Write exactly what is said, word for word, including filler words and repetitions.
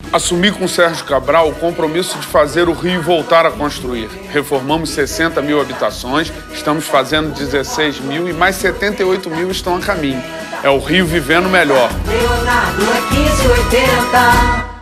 Assumi com o Sérgio Cabral o compromisso de fazer o Rio voltar a construir. Reformamos sessenta mil habitações, estamos fazendo dezesseis mil e mais setenta e oito mil estão a caminho. É o Rio vivendo melhor. Leonardo é quinze oitenta.